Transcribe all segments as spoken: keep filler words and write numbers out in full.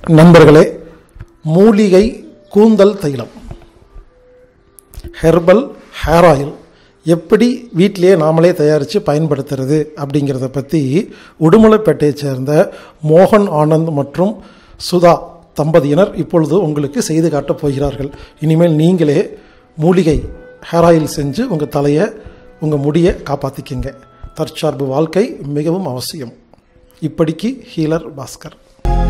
நண்பர்களே, மூலிகை கூந்தல் தைலம் ஹெர்பல் ஹேர் ஆயில் எப்படி வீட்டிலேயே நாமளே தயாரித்து பயன்படுத்துறது அப்படிங்கிறத பற்றி உடுமலைப்பேட்டையை சேர்ந்த மோகன் ஆனந்த் மற்றும் சுதா தம்பதியினர் இப்பொழுது உங்களுக்கு செய்து காட்டப் போகிறார்கள். இனிமேல் நீங்களே மூலிகை ஹேர் ஆயில் செஞ்சு உங்கள் தலையை உங்கள் முடியை காப்பாற்றிக்கிங்க. தற்சார்பு வாழ்க்கை மிகவும் அவசியம். இப்படிக்கு ஹீலர் பாஸ்கர்.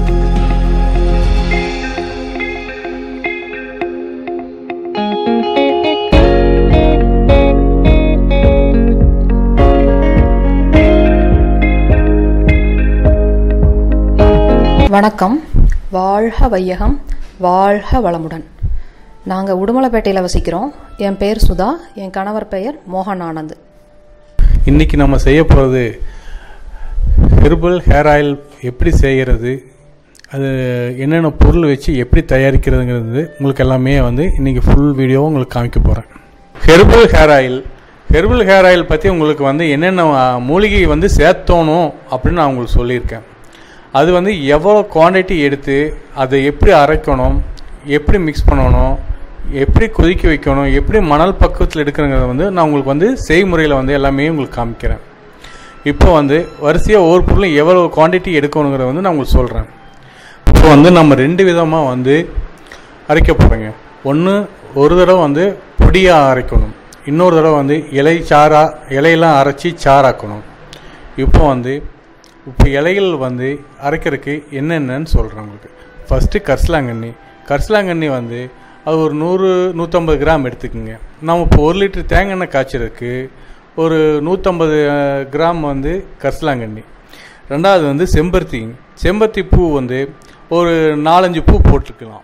வணக்கம். வாழ்க வையகம், வாழ்க வளமுடன். நாங்கள் உடுமலைப்பேட்டையில் வசிக்கிறோம். என் பேர் சுதா, என் கணவர் பெயர் மோகன் ஆனந்த். இன்றைக்கி நம்ம செய்ய போகிறது ஹெர்பல் ஹேர் ஆயில் எப்படி செய்கிறது, அது என்னென்ன பொருள் வச்சு எப்படி தயாரிக்கிறதுங்கிறது உங்களுக்கு எல்லாமே வந்து இன்றைக்கி ஃபுல் வீடியோவும் உங்களுக்கு காமிக்க போகிறேன். Herbal hair oil herbal hair oil பற்றி உங்களுக்கு வந்து என்னென்ன மூலிகை வந்து சேர்த்தோணும் அப்படின்னு நான் உங்களுக்கு சொல்லியிருக்கேன். அது வந்து எவ்வளோ குவான்டிட்டி எடுத்து அதை எப்படி அரைக்கணும், எப்படி மிக்ஸ் பண்ணணும், எப்படி கொதிக்க வைக்கணும், எப்படி மணல் பக்குவத்தில் எடுக்கிறங்கிறத வந்து நான் உங்களுக்கு வந்து செய்முறையில் வந்து எல்லாமே உங்களுக்கு காமிக்கிறேன். இப்போ வந்து வரிசையாக ஒவ்வொரு பொருளும் எவ்வளோ குவான்டிட்டி எடுக்கணுங்கிறத வந்து நான் உங்களுக்கு சொல்கிறேன். இப்போ வந்து நம்ம ரெண்டு விதமாக வந்து அரைக்க போகிறோங்க. ஒன்று, ஒரு தடவை வந்து பொடியாக அரைக்கணும், இன்னொரு தடவை வந்து இலை சாரா இலையெல்லாம் அரைச்சி சாராக்கணும். இப்போ வந்து இப்போ இலைகள் வந்து அரைக்கிறதுக்கு என்னென்னு சொல்கிறேன் உங்களுக்கு. ஃபஸ்ட்டு கரிசலாங்கண்ணி கரிசலாங்கண்ணி வந்து அது ஒரு நூறு நூற்றம்பது கிராம் எடுத்துக்கோங்க. நம்ம இப்போ ஒரு லிட்டர் தேங்காய் எண்ணெய் காய்ச்சறதுக்கு ஒரு நூற்றம்பது கிராம் வந்து கரிசலாங்கண்ணி. ரெண்டாவது வந்து செம்பருத்தி செம்பருத்தி பூ வந்து ஒரு நாலஞ்சு பூ போட்டுக்கலாம்.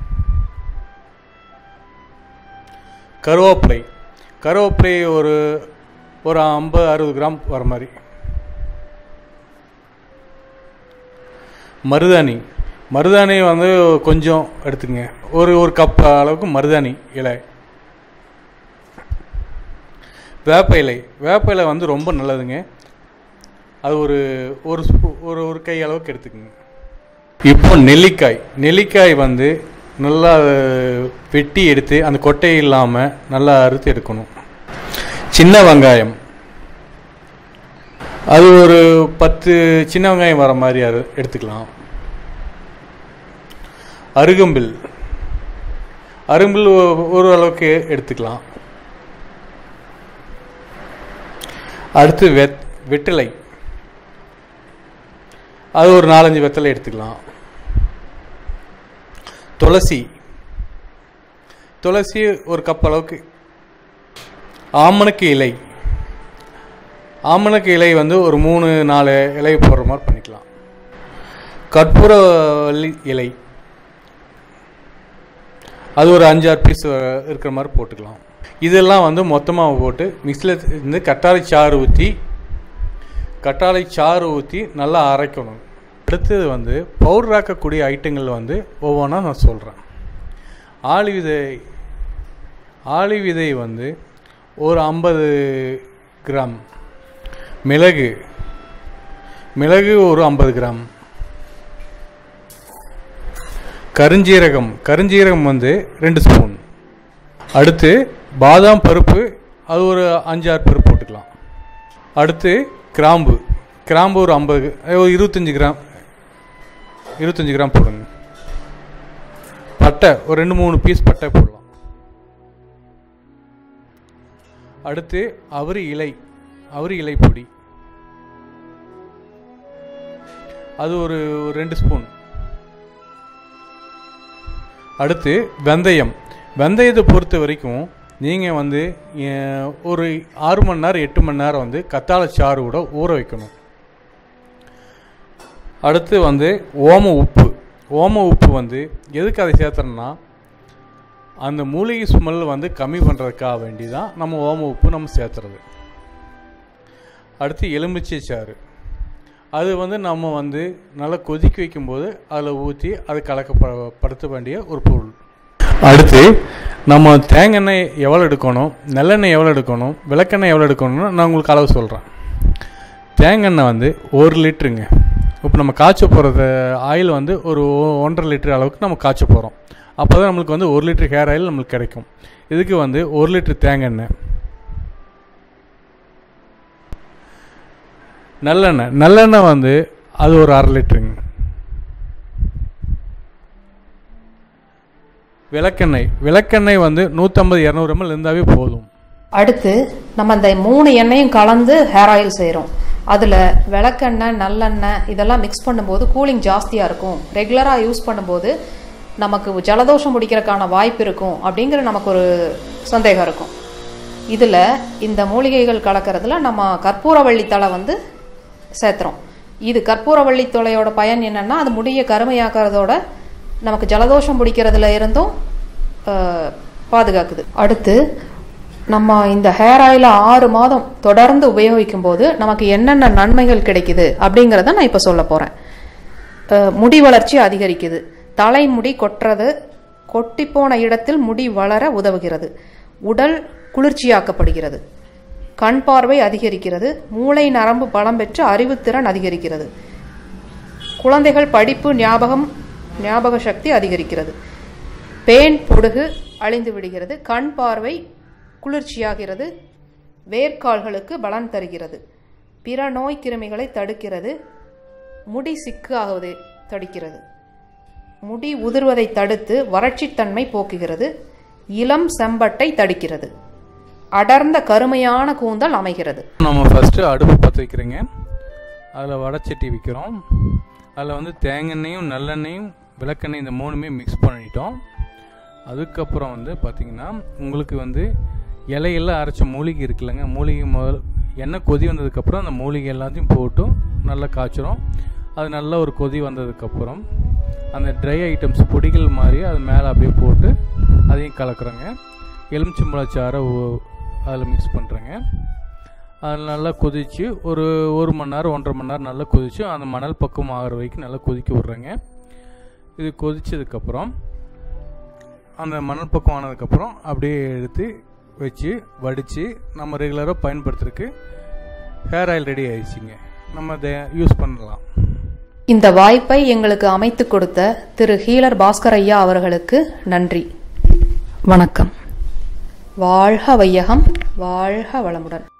கருவேப்பிலை கருவேப்பிலை ஒரு ஒரு ஐம்பது அறுபது கிராம் வர மாதிரி. மருதாணி மருதாணி வந்து கொஞ்சம் எடுத்துங்க, ஒரு ஒரு கப் அளவுக்கு மருதாணி இலை. வேப்ப இலை வேப்ப இலை வந்து ரொம்ப நல்லதுங்க. அது ஒரு ஒரு ஒரு ஒரு கை அளவுக்கு எடுத்துக்கோங்க. இப்போ நெல்லிக்காய் நெல்லிக்காய் வந்து நல்லா வெட்டி எடுத்து அந்த கொட்டை இல்லாமல் நல்லா அறுத்து எடுக்கணும். சின்ன வெங்காயம் அது ஒரு பத்து சின்ன வெங்காயம் வர மாதிரி எடுத்துக்கலாம். அருகம்பில் அரும்பில் ஒரு அளவுக்கு எடுத்துக்கலாம். அடுத்து வெத் வெற்றிலை அது ஒரு நாலஞ்சு வெத்தலை எடுத்துக்கலாம். துளசி துளசி ஒரு கப் அளவுக்கு. ஆமணக்கு இலை ஆமணக்கு இலை வந்து ஒரு மூணு நாலு இலை போடுற மாதிரி பண்ணிக்கலாம். கற்பூரவள்ளி இலை அது ஒரு அஞ்சாறு பீஸ் இருக்கிற மாதிரி போட்டுக்கலாம். இதெல்லாம் வந்து மொத்தமாக போட்டு மிக்ஸில் இருந்து கட்டாளை சாறு ஊற்றி கட்டாளை சாறு ஊற்றி நல்லா அரைக்கணும். அடுத்தது வந்து பவுடர் ஆக்கக்கூடிய ஐட்டங்கள் வந்து ஒவ்வொன்றா நான் சொல்கிறேன். ஆளி விதை ஆளி விதை வந்து ஒரு ஐம்பது கிராம். மிளகு மிளகு ஒரு ஐம்பது கிராம். கருஞ்சீரகம் கருஞ்சீரகம் வந்து ரெண்டு ஸ்பூன். அடுத்து பாதாம் பருப்பு அது ஒரு அஞ்சாறு பருப்பு போட்டுக்கலாம். அடுத்து கிராம்பு கிராம்பு ஒரு ஐம்பது ஒரு இருபத்தஞ்சி கிராம் இருபத்தஞ்சி கிராம் போடுங்க. பட்டை ஒரு ரெண்டு மூணு பீஸ் பட்டை போடலாம். அடுத்து அவரி இலை அவரி இலை பொடி அது ஒரு ரெண்டு ஸ்பூன். அடுத்து வெந்தயம் வெந்தயத்தை பொறுத்த வரைக்கும் நீங்கள் வந்து ஒரு ஆறு மணி நேரம் எட்டு மணி நேரம் வந்து கத்தாழை சாறு கூட ஊற வைக்கணும். அடுத்து வந்து ஓம உப்பு ஓம உப்பு வந்து எதுக்கு அதை சேர்த்துறோன்னா அந்த மூலிகை ஸ்மெல் வந்து கம்மி பண்ணுறதுக்காக வேண்டி தான் நம்ம ஓம உப்பு நம்ம சேர்த்துறது. அடுத்து எலுமிச்சை சாறு அது வந்து நம்ம வந்து நல்லா கொதிக்க வைக்கும்போது அதில் ஊற்றி அதை கலக்கப்படுத்த வேண்டிய ஒரு பொருள். அடுத்து நம்ம தேங்காய் எவ்வளோ எடுக்கணும், நல்லெண்ணெய் எவ்வளோ எடுக்கணும், விளக்கெண்ணெய் எவ்வளோ எடுக்கணும்னு நான் உங்களுக்கு அளவு சொல்கிறேன். தேங்காய் வந்து ஒரு லிட்டருங்க இப்போ நம்ம காய்ச்ச போகிறது ஆயில் வந்து ஒரு ஒன்றரை லிட்டர் அளவுக்கு நம்ம காய்ச்ச போகிறோம். அப்போ தான் நம்மளுக்கு வந்து ஒரு லிட்டர் ஹேர் ஆயில் நம்மளுக்கு கிடைக்கும். இதுக்கு வந்து ஒரு லிட்டர் தேங்காய் எண்ணெய், நல்லெண்ணெய் நல்லெண்ணெய் வந்து அது ஒரு அரை லிட்டருங்க. விளக்கெண்ணெய் விளக்கெண்ணெய் வந்து நூற்றம்பது இரநூறு எம்எல் இருந்தாவே போதும். அடுத்து நம்ம இந்த மூணு எண்ணெயும் கலந்து ஹேர் ஆயில் செய்கிறோம். அதில் விளக்கெண்ணெய் நல்லெண்ணெய் இதெல்லாம் மிக்ஸ் பண்ணும்போது கூலிங் ஜாஸ்தியாக இருக்கும். ரெகுலராக யூஸ் பண்ணும்போது நமக்கு ஜலதோஷம் முடிக்கிறதுக்கான வாய்ப்பு இருக்கும் அப்படிங்கிற நமக்கு ஒரு சந்தேகம் இருக்கும். இதில் இந்த மூலிகைகள் கலக்கிறதுல நம்ம கற்பூரவள்ளி தழை வந்து சேர்த்துறோம். இது கற்பூரவள்ளி தழையோட பயன் என்னென்னா, அது முடியை கருமையாக்கிறதோட நமக்கு ஜலதோஷம் பிடிக்கிறதுல இருந்தும் பாதுகாக்குது. அடுத்து நம்ம இந்த ஹேர் ஆயிலை ஆறு மாதம் தொடர்ந்து உபயோகிக்கும் போது நமக்கு என்னென்ன நன்மைகள் கிடைக்குது அப்படிங்கிறத நான் இப்போ சொல்ல போகிறேன். முடி வளர்ச்சி அதிகரிக்குது. தலைமுடி கொட்டுறது கொட்டிப்போன இடத்தில் முடி வளர உதவுகிறது. உடல் குளிர்ச்சியாக்கப்படுகிறது. கண் பார்வை அதிகரிக்கிறது. மூளை நரம்பு பலம் பெற்று அறிவுத்திறன் அதிகரிக்கிறது. குழந்தைகள் படிப்பு ஞாபகம் ஞாபக சக்தி அதிகரிக்கிறது. பேன் பொடுகு அழிந்து விடுகிறது. கண் பார்வை குளிர்ச்சியாகிறது. வேர்க்கால்களுக்கு பலன் தருகிறது. பிற நோய் கிருமிகளை தடுக்கிறது. முடி சிக்கு ஆகுவதை தடுக்கிறது. முடி உதிர்வதை தடுத்து வறட்சித்தன்மை போக்குகிறது. இளம் செம்பட்டை தடுக்கிறது. அடர்ந்த கருமையான கூந்தல் அமைகிறது. நம்ம ஃபஸ்ட்டு அடுப்பு பற்ற வைக்கிறேங்க. அதில் வடைச்சட்டி வைக்கிறோம். அதில் வந்து தேங்காய்ண்ணையும் நல்லெண்ணையும் விளக்கெண்ணெய் இந்த மூணுமே மிக்ஸ் பண்ணிட்டோம். அதுக்கப்புறம் வந்து பார்த்திங்கன்னா உங்களுக்கு வந்து இலையெல்லாம் அரைச்ச மூலிகை இருக்குல்லங்க, மூலிகை முதல் எண்ணெய் கொதி வந்ததுக்கப்புறம் அந்த மூலிகை எல்லாத்தையும் போட்டு நல்லா காய்ச்சிரும். அது நல்ல ஒரு கொதி வந்ததுக்கப்புறம் அந்த ட்ரை ஐட்டம்ஸ் பொடிகள் மாதிரி அது மேலே அப்படியே போட்டு அதையும் கலக்குறோங்க. எலுமிச்சம்பழச்சாரை அதில் மிக்ஸ் பண்ணுறேங்க. அதில் நல்லா கொதித்து ஒரு ஒரு மணி நேரம் ஒன்றரை மணி நேரம் நல்லா கொதித்து அந்த மணல் பக்கம் ஆகிற வரைக்கும் நல்லா கொதிக்க விட்றேங்க. இது கொதித்ததுக்கப்புறம் அந்த மணல் பக்கம் ஆனதுக்கப்புறம் அப்படியே எடுத்து வச்சு வடித்து நம்ம ரெகுலராக பயன்படுத்துறதுக்கு ஹேர் ஆயில் ரெடி ஆயிடுச்சுங்க. நம்ம அதை யூஸ் பண்ணலாம். இந்த வாய்ப்பை எங்களுக்கு அமைத்து கொடுத்த திரு ஹீலர் பாஸ்கர் ஐயா அவர்களுக்கு நன்றி. வணக்கம். வாழ்க வையகம், வாழ்க வளமுடன்.